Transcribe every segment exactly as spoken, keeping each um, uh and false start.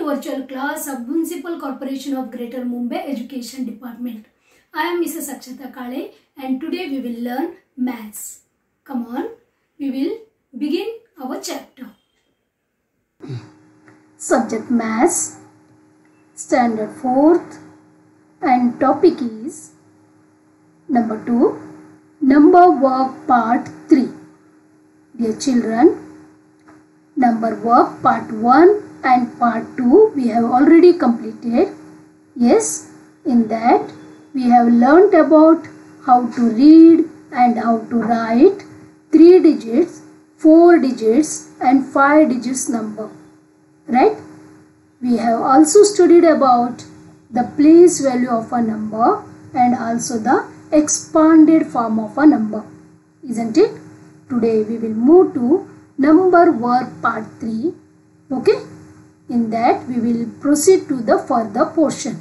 virtual class of Municipal Corporation of Greater Mumbai Education Department. I am Missus Akshata Kale and today we will learn maths. Come on, we will begin our chapter. Subject Maths, Standard fourth, and topic is number two, Number Work Part three. Dear children, Number Work Part one and Part two we have already completed. Yes, in that we have learnt about how to read and how to write three digits, four digits and five digits number. Right? We have also studied about the place value of a number and also the expanded form of a number. Isn't it? Today we will move to Number Work Part three. Okay? In that we will proceed to the further portion.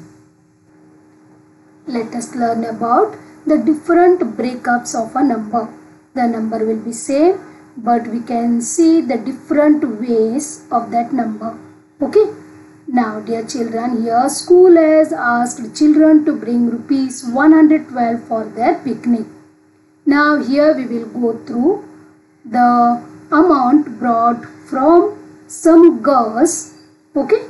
Let us learn about the different breakups of a number. The number will be same, but we can see the different ways of that number. Okay? Now dear children, here school has asked children to bring rupees one hundred twelve for their picnic. Now here we will go through the amount brought from some girls. Okay?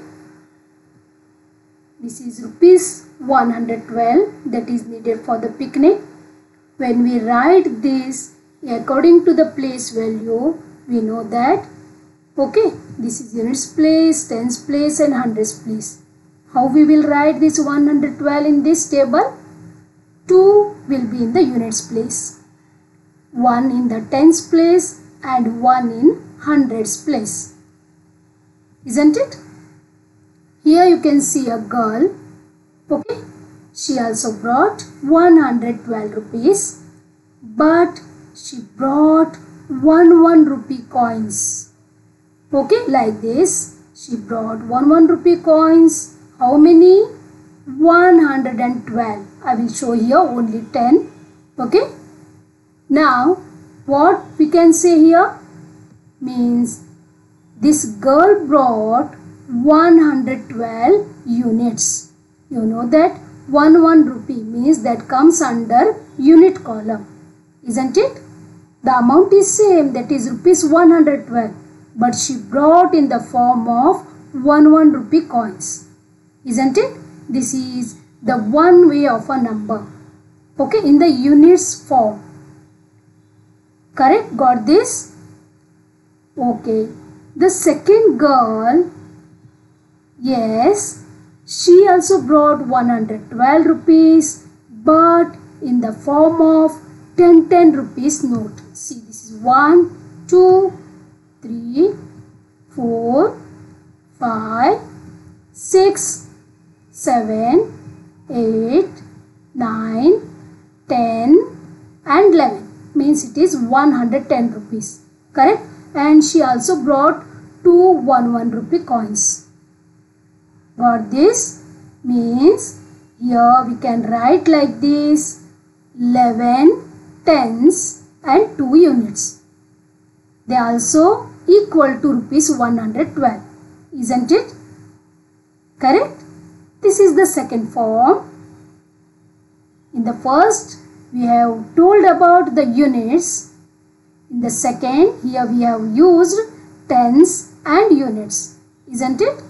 This is rupees one hundred twelve that is needed for the picnic. When we write this according to the place value, we know that, okay, this is units place, tens place and hundreds place. How we will write this one hundred twelve in this table? two will be in the units place, one in the tens place and one in hundreds place. Isn't it? Here you can see a girl. Okay, she also brought one hundred twelve rupees, but she brought one one rupee coins. Okay, like this. She brought one one rupee coins. How many? one hundred twelve. I will show here only ten. Okay. Now, what we can say here? Means this girl brought one hundred twelve units. You know that one one rupee means that comes under unit column. Isn't it? The amount is same, that is rupees one hundred twelve, but she brought in the form of one one rupee coins. Isn't it? This is the one way of a number. Okay, in the units form. Correct? Got this? Okay. The second girl, yes, she also brought one hundred twelve rupees, but in the form of ten ten rupees note. See, this is one, two, three, four, five, six, seven, eight, nine, ten and eleven. Means it is one hundred ten rupees. Correct? And she also brought two one one rupee coins. Got this? Means here we can write like this: eleven tens and two units. They are also equal to rupees one hundred twelve. Isn't it? Correct? This is the second form. In the first, we have told about the units. In the second, here we have used tens and units. Isn't it?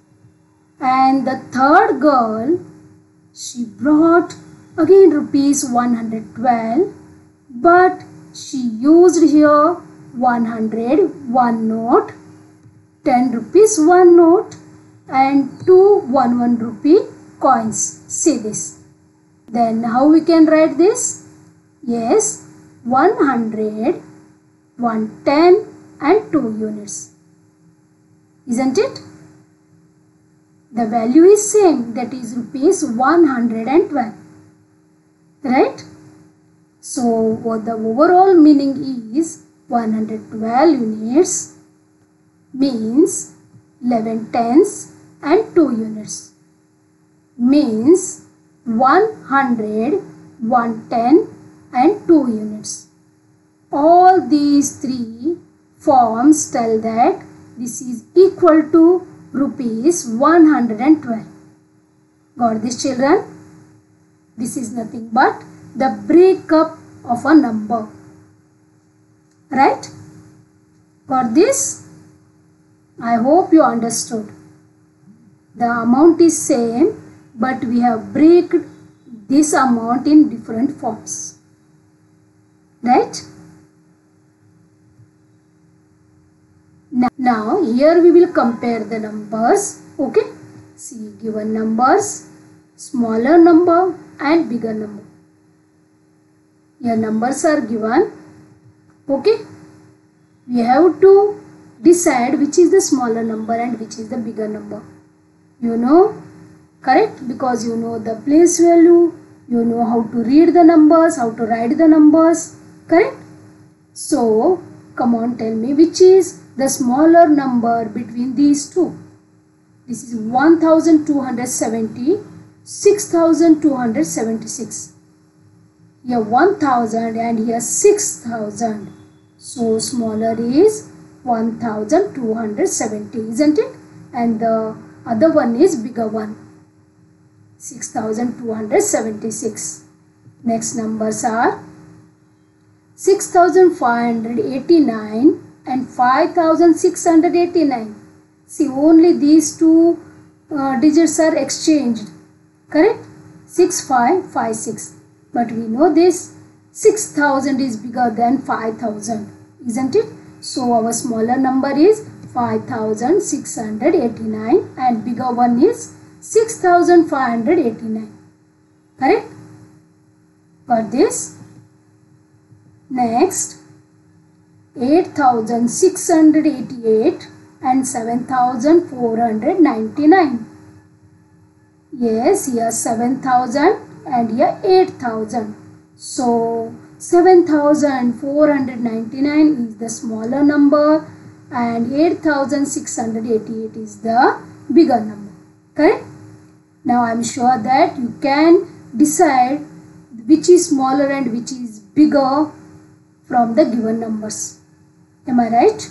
And the third girl, she brought again rupees one hundred twelve, but she used here one hundred one note, ten rupees one note and two one one rupee coins. See this. Then how we can write this? Yes, one hundred, one ten and two units. Isn't it? The value is same, that is rupees one hundred twelve. Right? So what the overall meaning is one hundred twelve units means eleven tens and two units. Means one hundred, one ten and two units. All these three forms tell that this is equal to rupees one hundred twelve. Got this, children? This is nothing but the breakup of a number. Right? Got this? I hope you understood. The amount is same, but we have break this amount in different forms. Right? Now here we will compare the numbers. Okay? See, given numbers, smaller number and bigger number. Here numbers are given. Okay? We have to decide which is the smaller number and which is the bigger number. You know, correct? Because you know the place value, you know how to read the numbers, how to write the numbers, correct? So, come on, tell me which is the smaller number between these two. This is one thousand two hundred seventy, six thousand two hundred seventy-six. Here one thousand and here six thousand. So, smaller is one thousand two hundred seventy, isn't it? And the other one is bigger one, six thousand two hundred seventy-six. Next numbers are six thousand five hundred eighty-nine and five thousand six hundred eighty-nine. See, only these two uh, digits are exchanged, correct? six five five six. But we know this six thousand is bigger than five thousand, isn't it? So our smaller number is five thousand six hundred eighty-nine and bigger one is six thousand five hundred eighty-nine. Correct? Got this? Next, eight thousand six hundred eighty-eight and seven thousand four hundred ninety-nine. Yes, here seven thousand and here eight thousand. So, seven thousand four hundred ninety-nine is the smaller number and eight thousand six hundred eighty-eight is the bigger number. Correct? Now, I am sure that you can decide which is smaller and which is bigger from the given numbers. Am I right?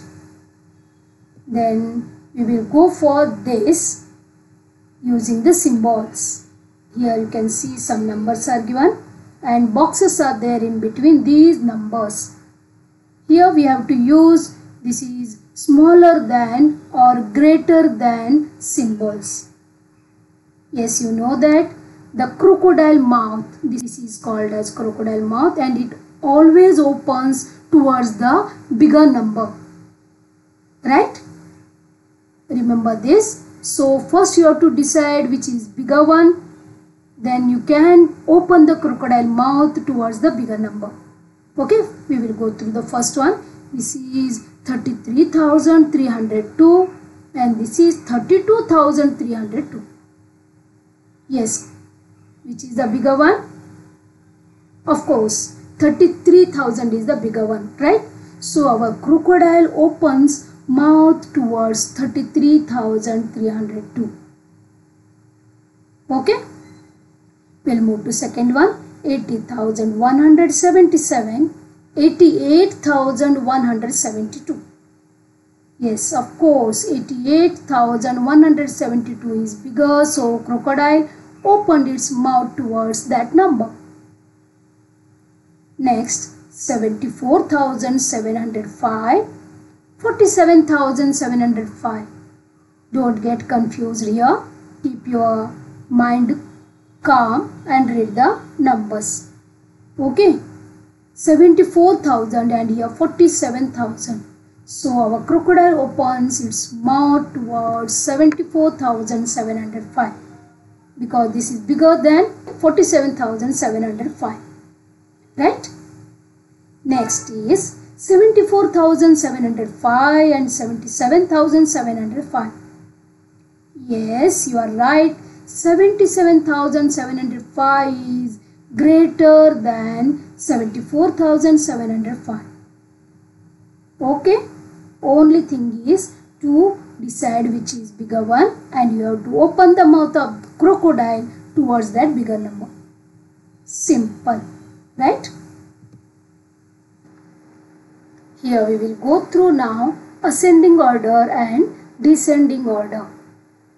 Then we will go for this using the symbols. Here you can see some numbers are given and boxes are there in between these numbers. Here we have to use this is smaller than or greater than symbols. Yes, you know that the crocodile mouth, this is called as crocodile mouth and it always opens towards the bigger number. Right? Remember this. So first you have to decide which is bigger one. Then you can open the crocodile mouth towards the bigger number. Okay, we will go through the first one. This is thirty-three thousand three hundred two and this is thirty-two thousand three hundred two. Yes, which is the bigger one? Of course, thirty-three thousand is the bigger one, right? So our crocodile opens mouth towards thirty-three thousand three hundred two. Okay? We'll move to second one, eighty thousand one hundred seventy-seven, eighty-eight thousand one hundred seventy-two. Yes, of course, eighty-eight thousand one hundred seventy-two is bigger, so crocodile opened its mouth towards that number. Next, seventy-four thousand seven hundred five, forty-seven thousand seven hundred five. Don't get confused here. Keep your mind calm and read the numbers. Okay, seventy-four thousand and here forty-seven thousand. So our crocodile opens its mouth towards seventy-four thousand seven hundred five because this is bigger than forty-seven thousand seven hundred five. Right? Next is seventy-four thousand seven hundred five and seventy-seven thousand seven hundred five. Yes, you are right. seventy-seven thousand seven hundred five is greater than seventy-four thousand seven hundred five. Okay? Only thing is to decide which is bigger one and you have to open the mouth of the crocodile towards that bigger number. Simple. Right? Here we will go through now ascending order and descending order.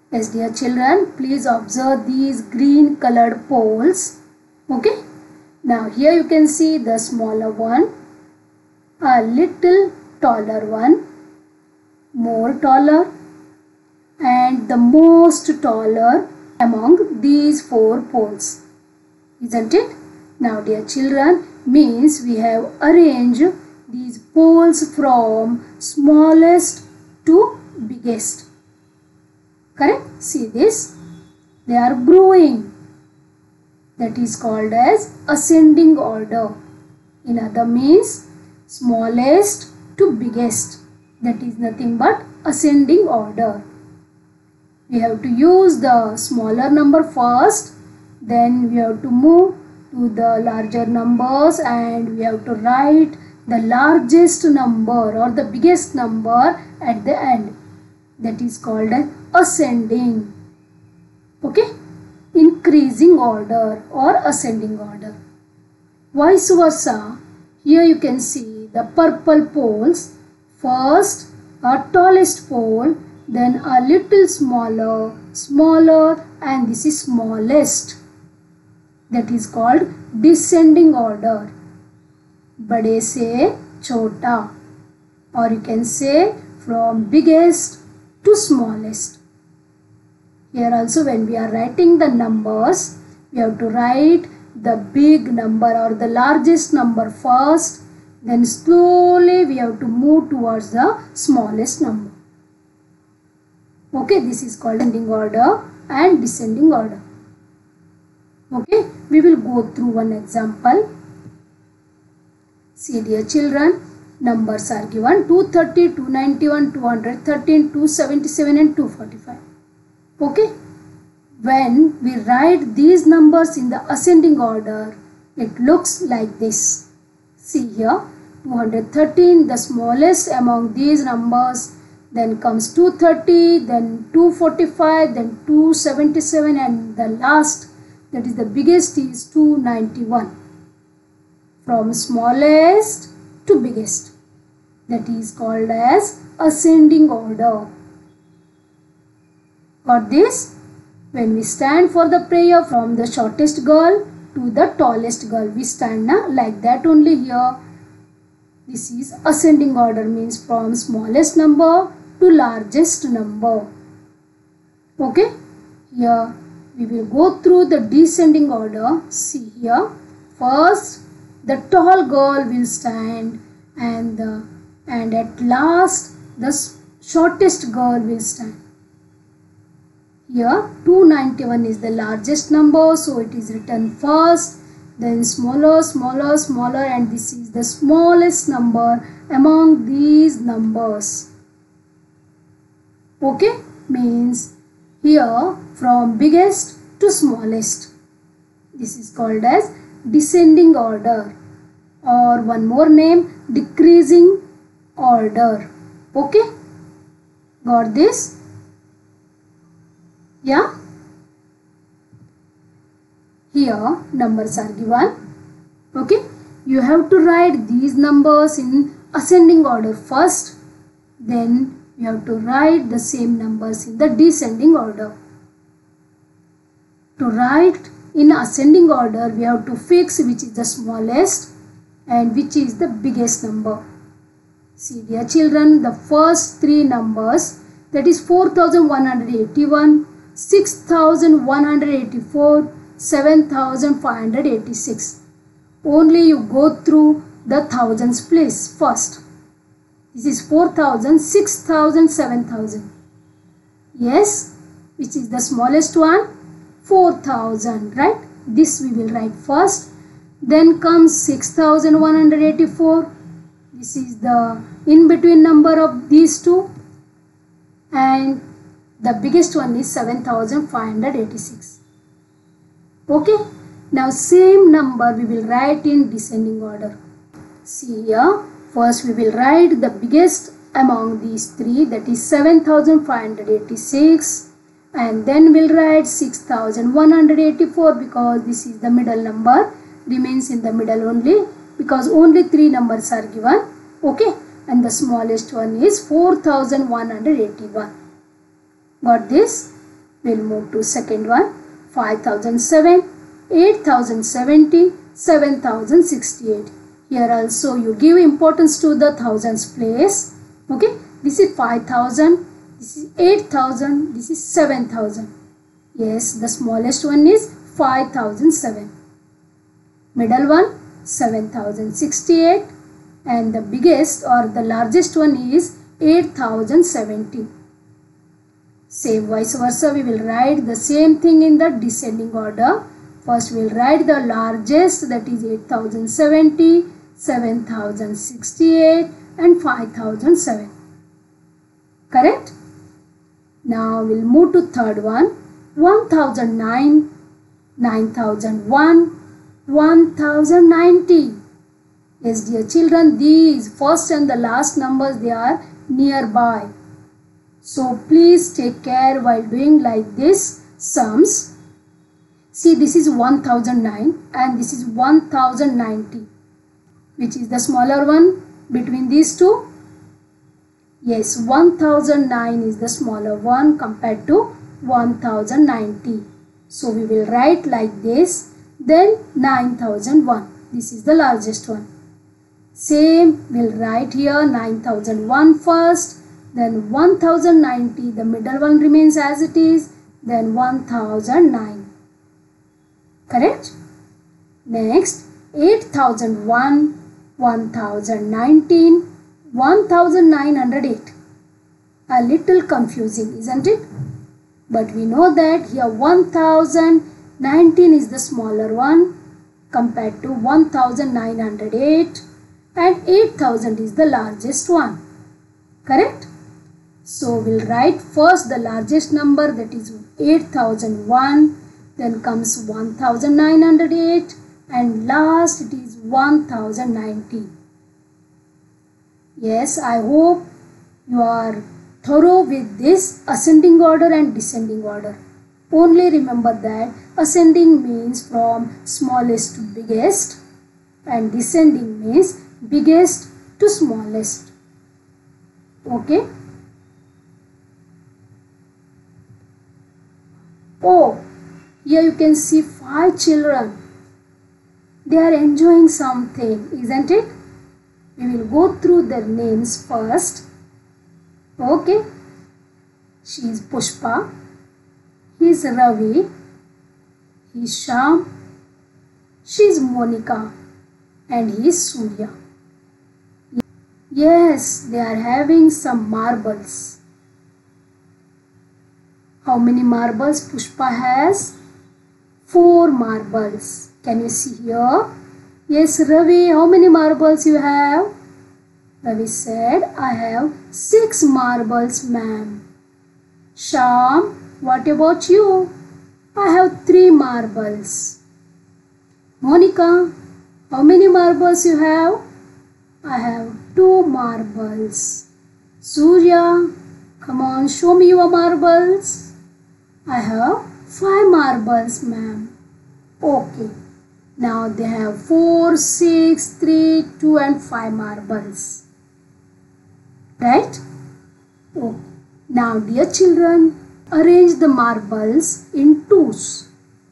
Yes, dear children, please observe these green colored poles. Okay. Now here you can see the smaller one, a little taller one, more taller, and the most taller among these four poles. Isn't it? Now dear children, means we have arranged these poles from smallest to biggest. Correct? See this? They are growing. That is called as ascending order. In other means smallest to biggest. That is nothing but ascending order. We have to use the smaller number first. Then we have to move to the larger numbers and we have to write the largest number or the biggest number at the end. That is called as ascending. Okay? Increasing order or ascending order. Vice versa, here you can see the purple poles. First a tallest pole, then a little smaller, smaller, and this is smallest. That is called descending order. Bade se chota, or you can say from biggest to smallest. Here also when we are writing the numbers, we have to write the big number or the largest number first. Then slowly we have to move towards the smallest number. Okay, this is called ascending order and descending order. Okay, we will go through one example. See dear children, numbers are given two thirty, two ninety-one, two thirteen, two seventy-seven and two forty-five. Okay, when we write these numbers in the ascending order, it looks like this. See here, two hundred thirteen, the smallest among these numbers, then comes two thirty, then two forty-five, then two seventy-seven, and the last, that is the biggest, is two ninety-one. From smallest to biggest. That is called as ascending order. Got this? When we stand for the prayer from the shortest girl to the tallest girl, we stand na, like that only here. This is ascending order, means from smallest number to largest number. Okay? Here we will go through the descending order. See here. First, the tall girl will stand and, the, and at last the shortest girl will stand. Here two ninety-one is the largest number, so it is written first, then smaller, smaller, smaller, and this is the smallest number among these numbers. Okay, means here from biggest to smallest. This is called as descending order, or one more name, decreasing order. Okay, got this? Yeah, here numbers are given. Okay, you have to write these numbers in ascending order first, then you have to write the same numbers in the descending order. To write in ascending order, we have to fix which is the smallest and which is the biggest number. See dear children, the first three numbers, that is four thousand one hundred eighty-one, six thousand one hundred eighty-four, seven thousand five hundred eighty-six. Only you go through the thousands place first. This is four thousand, six thousand, seven thousand. Yes, which is the smallest one? four thousand, right? This we will write first. Then comes six thousand one hundred eighty-four. This is the in between number of these two. And the biggest one is seven thousand five hundred eighty-six. Okay. Now same number we will write in descending order. See here. First we will write the biggest among these three, that is seven thousand five hundred eighty-six. And then we'll write six thousand one hundred eighty-four because this is the middle number. Remains in the middle only because only three numbers are given. Okay. And the smallest one is four thousand one hundred eighty-one. Got this? We'll move to second one. five thousand seven, eight thousand seventy, seven thousand sixty-eight. Here also you give importance to the thousands place. Okay. This is five thousand. This is eight thousand. This is seven thousand. Yes, the smallest one is five thousand seven. Middle one seven thousand sixty-eight. And the biggest or the largest one is eight thousand seventy. Same vice versa, we will write the same thing in the descending order. First we will write the largest, that is eight thousand seventy, seven thousand sixty-eight and five thousand seven. Correct? Now we will move to third one. one thousand nine, nine thousand one, one thousand ninety. Yes dear children, these first and the last numbers, they are nearby. So please take care while doing like this sums. See, this is one thousand nine and this is one thousand ninety. Which is the smaller one between these two? Yes, one thousand nine is the smaller one compared to one thousand ninety. So we will write like this. Then nine thousand one. This is the largest one. Same, we'll write here nine thousand one first. Then one thousand ninety, the middle one remains as it is. Then one thousand nine. Correct? Next, eight thousand one, one thousand nineteen, one thousand nine hundred eight. A little confusing, isn't it? But we know that here one thousand nineteen is the smaller one compared to one thousand nine hundred eight. And eight thousand is the largest one. Correct? So we'll write first the largest number, that is eight thousand one. Then comes one thousand nine hundred eight. And last it is one thousand ninety. Yes, I hope you are thorough with this ascending order and descending order. Only remember that ascending means from smallest to biggest. And descending means biggest to smallest. Okay. Oh, here you can see five children. They are enjoying something, isn't it? We will go through their names first. Okay. She is Pushpa. He is Ravi. He is Shyam. She is Monica. And he is Surya. Yes, they are having some marbles. How many marbles Pushpa has? Four marbles. Can you see here? Yes, Ravi, how many marbles you have? Ravi said, I have six marbles, ma'am. Shyam, what about you? I have three marbles. Monica, how many marbles you have? I have two marbles. Surya, come on, show me your marbles. I have five marbles, ma'am. Okay. Now they have four, six, three, two and five marbles. Right? Okay. Now dear children, arrange the marbles in twos.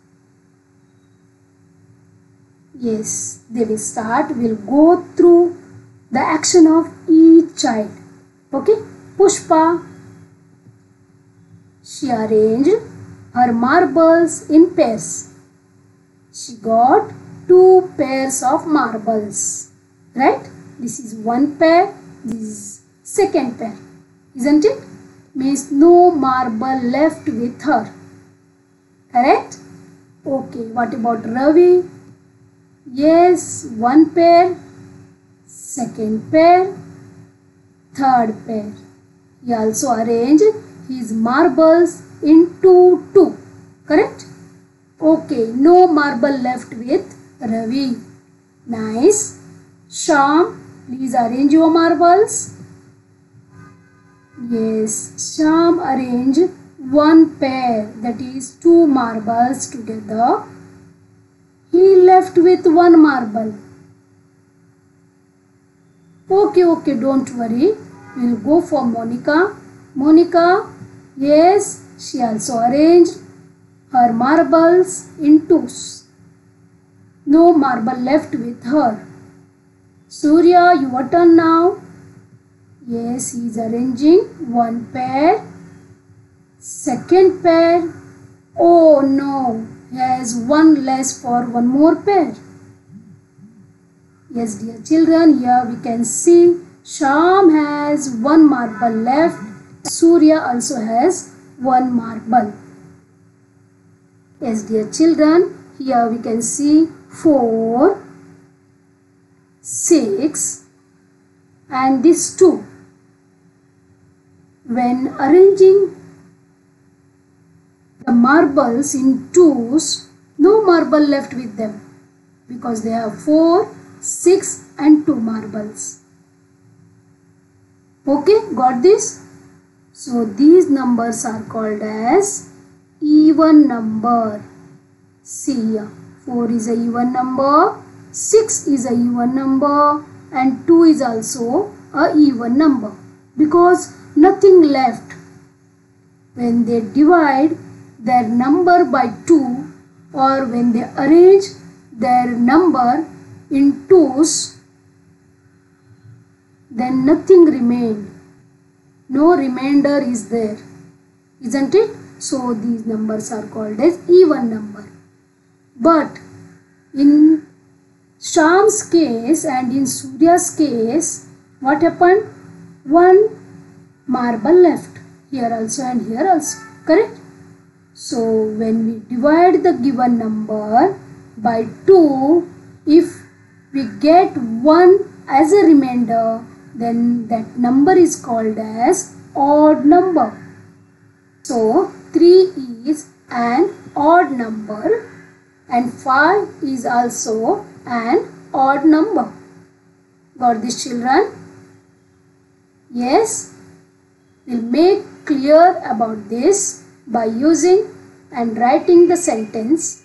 Yes, they will start. We will go through the action of each child. Okay. Pushpa, she arranged her marbles in pairs. She got two pairs of marbles. Right? This is one pair. This is second pair. Isn't it? Means no marble left with her. Correct? Okay. What about Ravi? Yes, one pair, second pair, third pair. He also arranged his marbles into two. Correct? Okay, no marble left with Ravi. Nice. Shyam, please arrange your marbles. Yes, Shyam arranged one pair, that is two marbles together. He left with one marble. Okay, okay, don't worry. We'll go for Monica. Monica, yes, she also arranged her marbles in twos. No marble left with her. Surya, your turn now. Yes, he is arranging one pair, second pair. Oh no, he has one less for one more pair. Yes, dear children, here we can see Sham has one marble left. Surya also has one marble. Yes, dear children, here we can see four, six and this two. When arranging the marbles in twos, no marble left with them because they have four, six and two marbles. Okay, got this? So these numbers are called as even number. See here, four is a even number, six is a even number and two is also a even number because nothing left. When they divide their number by two or when they arrange their number in twos, then nothing remained. No remainder is there, isn't it? So these numbers are called as even number. But in Sham's case and in Surya's case, what happened? One marble left here also and here also, correct? So when we divide the given number by two, if we get one as a remainder, then that number is called as odd number. So three is an odd number and five is also an odd number. Got this, children? Yes? We'll make clear about this by using and writing the sentence.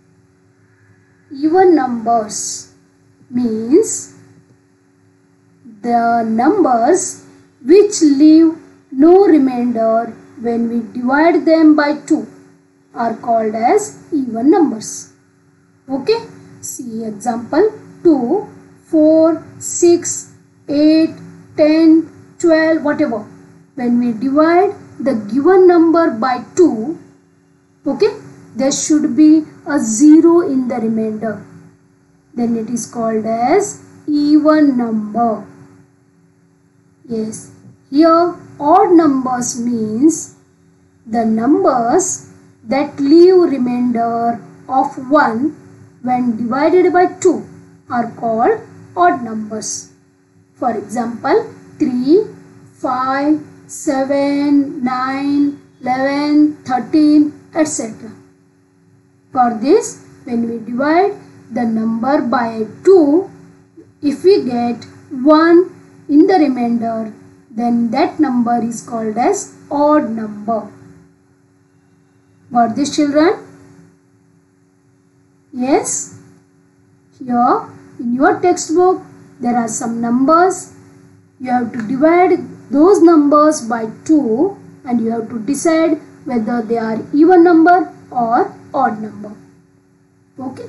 Even numbers means the numbers which leave no remainder when we divide them by two are called as even numbers. Okay? See example two, four, six, eight, ten, twelve, whatever. When we divide the given number by two, okay, there should be a zero in the remainder. Then it is called as even number. Yes, here odd numbers means the numbers that leave remainder of one when divided by two are called odd numbers. For example, three, five, seven, nine, eleven, thirteen, et cetera. For this, when we divide the number by two, if we get one in the remainder, then that number is called as odd number. Got this, children? Yes? Here in your textbook there are some numbers. You have to divide those numbers by two and you have to decide whether they are even number or odd number. Okay?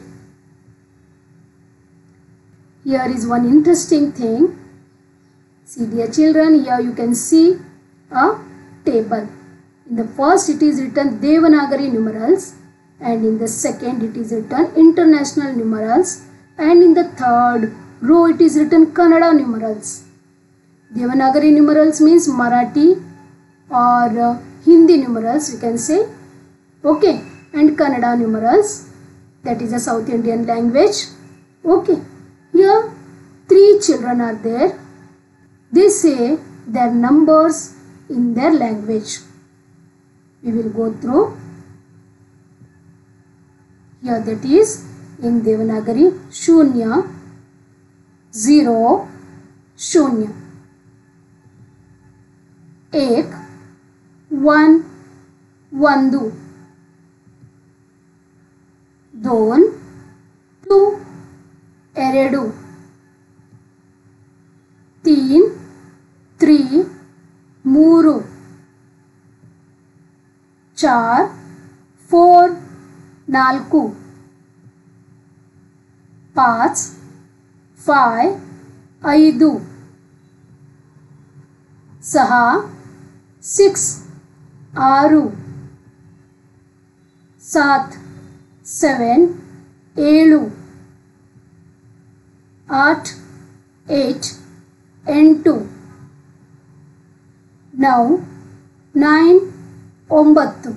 Here is one interesting thing. See, dear children, here you can see a table. In the first it is written Devanagari numerals and in the second it is written international numerals and in the third row it is written Kannada numerals. Devanagari numerals means Marathi or uh, Hindi numerals we can say. Okay, and Kannada numerals, that is a South Indian language. Okay, here three children are there. They say their numbers in their language. We will go through. Here that is in Devanagari Shunya, zero, Shunya. Ek, one, Vandu. Don, two, Eredu. Teen, three, Muru. चार four नाल्कु पांच five ಐದು सहा six आरु सात seven ಏಳು आठ eight ಎಂಟು नौ नाइन ಒಂಬತ್ತು.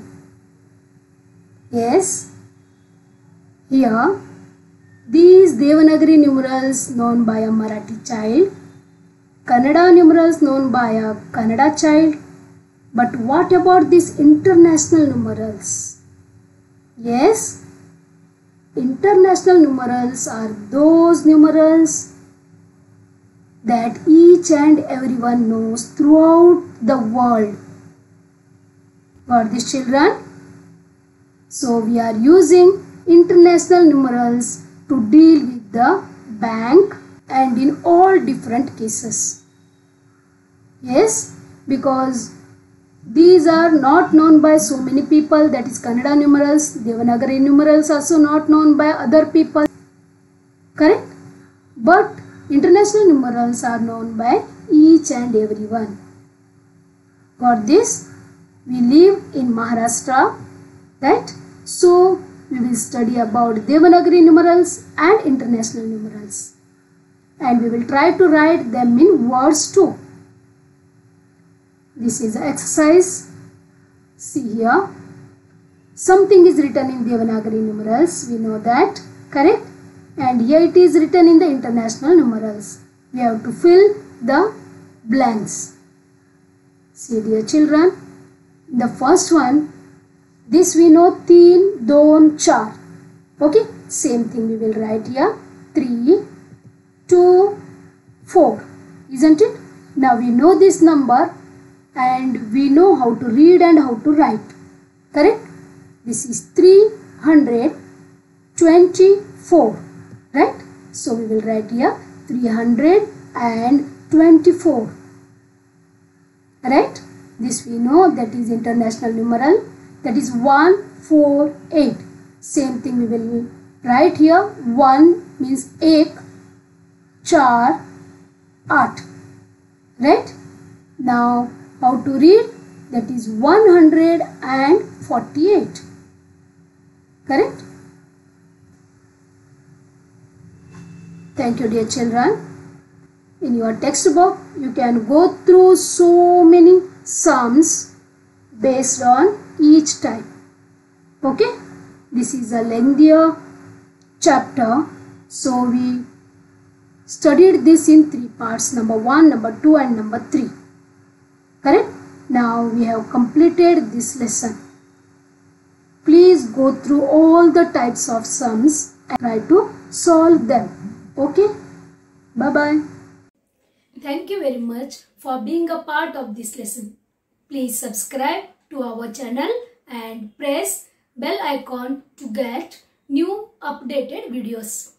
Yes, here these Devanagari numerals known by a Marathi child, Kannada numerals known by a Kannada child. But what about these international numerals? Yes, international numerals are those numerals that each and everyone knows throughout the world. Got this, children? So we are using international numerals to deal with the bank and in all different cases. Yes, because these are not known by so many people, that is Kannada numerals. Devanagari numerals also not known by other people, correct? But international numerals are known by each and everyone. Got this? We live in Maharashtra, right? So we will study about Devanagari numerals and international numerals, and we will try to write them in words too. This is an exercise. See here, something is written in Devanagari numerals, we know that, correct? And here it is written in the international numerals. We have to fill the blanks. See, dear children, the first one, this we know, teen, don, char. Okay, same thing we will write here, three, two, four, isn't it? Now we know this number and we know how to read and how to write, correct? This is three hundred twenty-four, right? So we will write here three hundred twenty-four, right? This we know, that is international numeral, that is one four eight. Same thing we will write here, one means ek, char, eight, right? Now how to read? That is one hundred forty-eight, correct? Thank you, dear children. In your textbook you can go through so many sums based on each type. Okay, this is a lengthier chapter, so we studied this in three parts, number one, number two and number three, correct? Now we have completed this lesson. Please go through all the types of sums and try to solve them. Okay, bye bye. Thank you very much for being a part of this lesson. Please subscribe to our channel and press bell icon to get new updated videos.